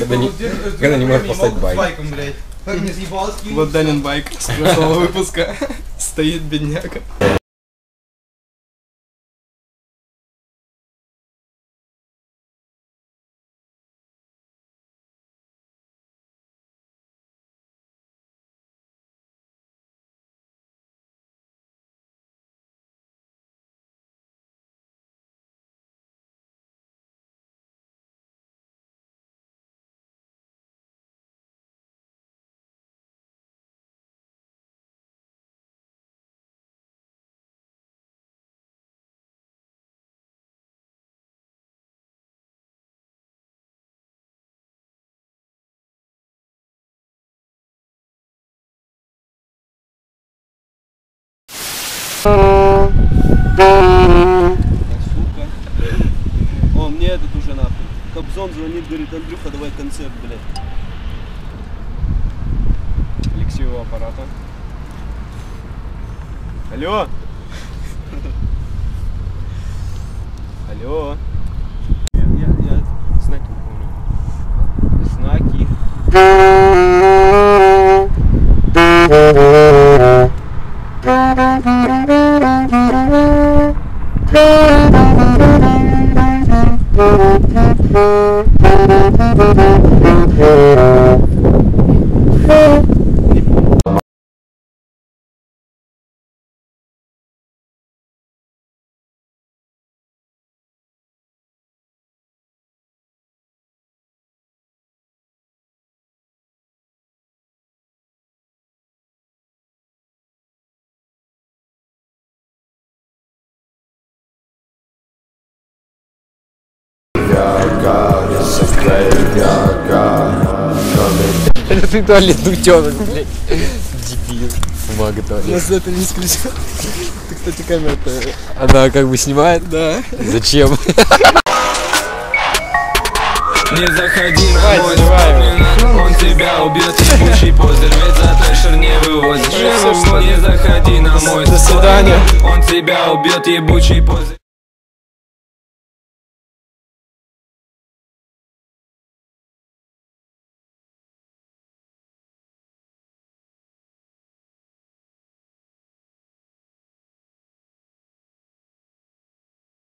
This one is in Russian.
когда не может поставить байк. Вот Данин байк с прошлого выпуска. Стоит бедняга. Сука. О, мне этот уже нахуй. Кобзон звонит, говорит, Андрюха, давай концерт, блядь. Алексею аппарата. Алло. Алло. Я знаки не помню. Знаки. Это ты туалетный утенок, блядь. Дебил. Бумага туалет. У нас это не исключено. Ты, кстати, камера-то... Она как бы снимает? Да. Зачем? Не заходи на мой вспоминан, он тебя убьет, ебучий позер, ведь за трэшер не вывозишь. Не заходи на мой До свидания. Он тебя убьет, ебучий позер.